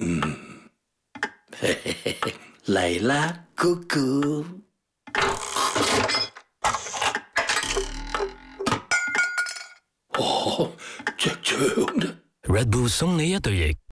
嘿嘿嘿嘿，来啦，哥哥。哦，这样的。 Redbull 送你一對翼。